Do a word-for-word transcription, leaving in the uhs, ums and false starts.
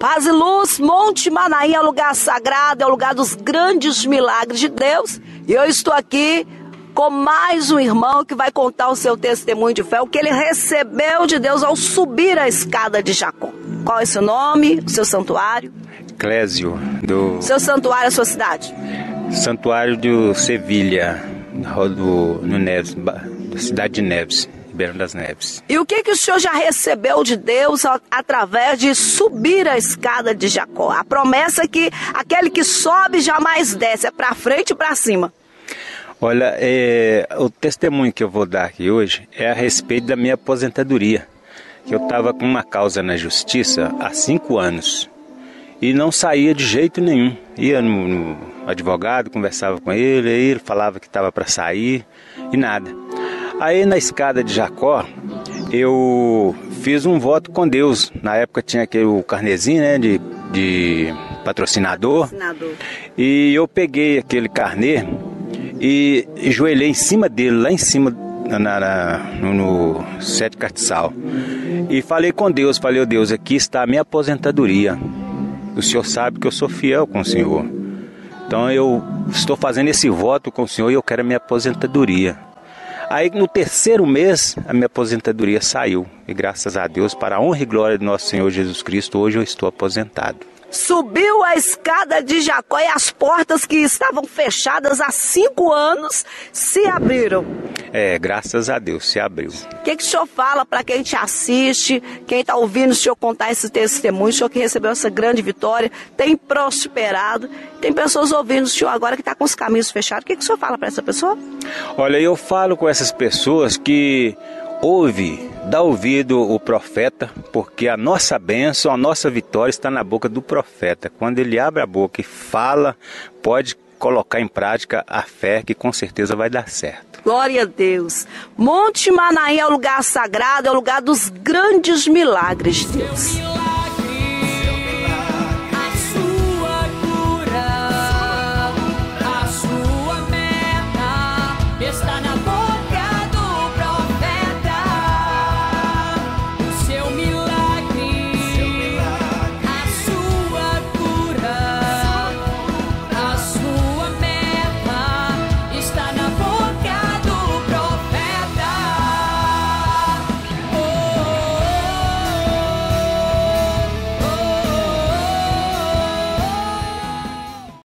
Paz e luz, Monte Manaim é o lugar sagrado, é o lugar dos grandes milagres de Deus. E eu estou aqui com mais um irmão que vai contar o seu testemunho de fé, o que ele recebeu de Deus ao subir a escada de Jacó. Qual é o seu nome, o seu santuário? Clésio, do... Seu santuário, a sua cidade? Santuário do Sevilha, do, no Neves, da cidade de Neves. Ribeirão das Neves. E o que, que o senhor já recebeu de Deus através de subir a escada de Jacó? A promessa é que aquele que sobe jamais desce, é para frente e para cima. Olha, é, o testemunho que eu vou dar aqui hoje é a respeito da minha aposentadoria. Que eu estava com uma causa na justiça há cinco anos e não saía de jeito nenhum. Ia no, no advogado, conversava com ele, aí ele falava que estava para sair e nada. Aí na escada de Jacó, eu fiz um voto com Deus. Na época tinha aquele o carnezinho, né, de, de patrocinador. patrocinador. E eu peguei aquele carnê e joelhei em cima dele, lá em cima, na, na, no, no Sete Castiçal. E falei com Deus, falei, ó Deus, aqui está a minha aposentadoria. O Senhor sabe que eu sou fiel com o Senhor. Então eu estou fazendo esse voto com o Senhor e eu quero a minha aposentadoria. Aí no terceiro mês a minha aposentadoria saiu. E graças a Deus, para a honra e glória do nosso Senhor Jesus Cristo, hoje eu estou aposentado. Subiu a escada de Jacó e as portas que estavam fechadas há cinco anos se abriram. É, graças a Deus, se abriu. O que, que o senhor fala para quem te assiste, quem está ouvindo o senhor contar esse testemunho, o senhor que recebeu essa grande vitória, tem prosperado, tem pessoas ouvindo o senhor agora que está com os caminhos fechados. O que, que o senhor fala para essa pessoa? Olha, eu falo com essas pessoas que ouve, dá ouvido o profeta, porque a nossa bênção, a nossa vitória está na boca do profeta. Quando ele abre a boca e fala, pode colocar em prática a fé que com certeza vai dar certo. Glória a Deus. Monte Manaim é o lugar sagrado, é o lugar dos grandes milagres de Deus.